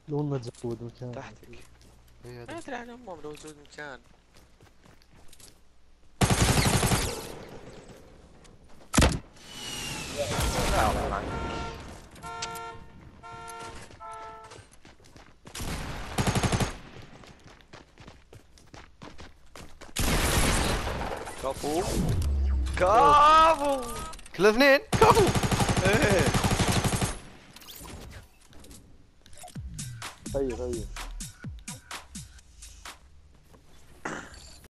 لو ما تزود مكان. تحتك. اي ما هذا. ادري عن امهم لو زود مكان. الله عنك. كفو كفو. كل اثنين كفو. ايه طيب طيب